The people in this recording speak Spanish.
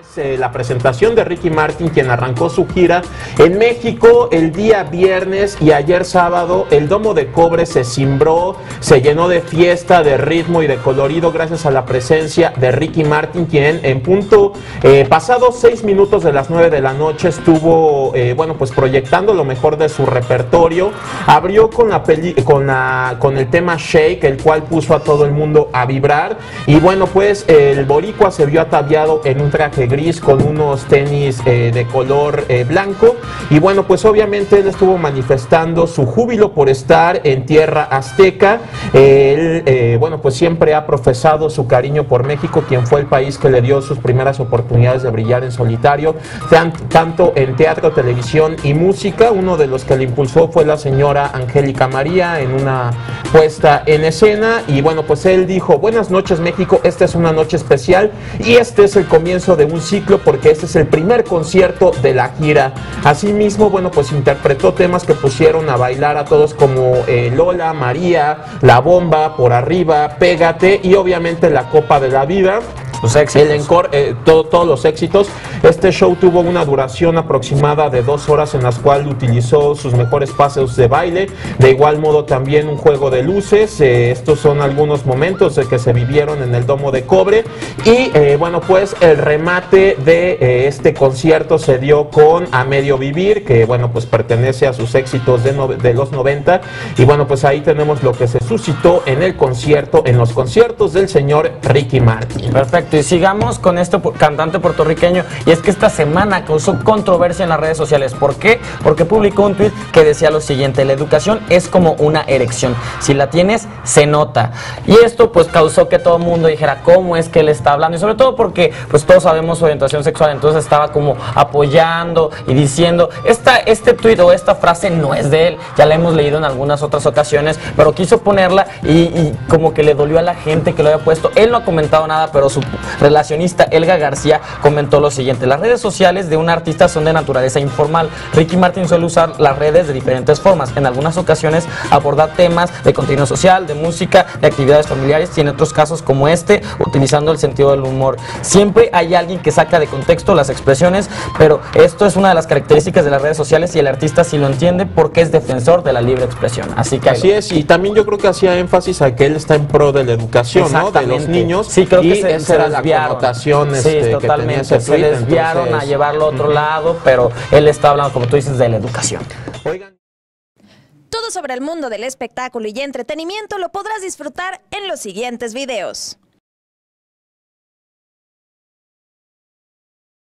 La presentación de Ricky Martin, quien arrancó su gira en México el día viernes, y ayer sábado el Domo de Cobre se cimbró, se llenó de fiesta, de ritmo y de colorido gracias a la presencia de Ricky Martin, quien en punto pasados 6 minutos de las 9 de la noche estuvo bueno, pues proyectando lo mejor de su repertorio. Abrió con el tema Shake, el cual puso a todo el mundo a vibrar, y bueno, pues el boricua se vio ataviado en un traje gris con unos tenis de color blanco, y bueno, pues obviamente él estuvo manifestando su júbilo por estar en tierra azteca. Él, bueno, pues siempre ha profesado su cariño por México, quien fue el país que le dio sus primeras oportunidades de brillar en solitario, tanto en teatro, televisión y música. Uno de los que le impulsó fue la señora Angélica María en una puesta en escena, y bueno, pues él dijo: buenas noches México, esta es una noche especial y este es el comienzo de un ciclo, porque este es el primer concierto de la gira. Asimismo, bueno, pues interpretó temas que pusieron a bailar a todos, como Lola, María, La Bomba, Por Arriba, Pégate y obviamente La Copa de la Vida. Los éxitos. El encore, todos los éxitos. Este show tuvo una duración aproximada de 2 horas, en las cuales utilizó sus mejores pasos de baile, de igual modo también un juego de luces. Estos son algunos momentos que se vivieron en el Domo de Cobre, y bueno, pues el remate de este concierto se dio con A Medio Vivir, que bueno, pues pertenece a sus éxitos de los 90, y bueno, pues ahí tenemos lo que se suscitó en el concierto, en los conciertos del señor Ricky Martin. Perfecto. Y sigamos con este cantante puertorriqueño, y es que esta semana causó controversia en las redes sociales. ¿Por qué? Porque publicó un tuit que decía lo siguiente: la educación es como una erección, si la tienes se nota. Y esto pues causó que todo el mundo dijera cómo es que él está hablando, y sobre todo porque pues todos sabemos su orientación sexual, entonces estaba como apoyando y diciendo este tuit o esta frase no es de él, ya la hemos leído en algunas otras ocasiones, pero quiso ponerla y como que le dolió a la gente que lo había puesto. Él no ha comentado nada, pero su relacionista Elga García comentó lo siguiente: las redes sociales de un artista son de naturaleza informal. Ricky Martin suele usar las redes de diferentes formas, en algunas ocasiones abordar temas de contenido social, de música, de actividades familiares, y en otros casos como este, utilizando el sentido del humor. Siempre hay alguien que saca de contexto las expresiones, pero esto es una de las características de las redes sociales, y el artista sí lo entiende porque es defensor de la libre expresión. Así que así es, y también yo creo que hacía énfasis a que él está en pro de la educación, ¿no?, de los niños. Sí, creo que esa era la connotación totalmente, que tenía ese se tweet, desviaron entonces, a llevarlo a otro lado, pero él está hablando, como tú dices, de la educación. Oigan. Todo sobre el mundo del espectáculo y entretenimiento lo podrás disfrutar en los siguientes videos.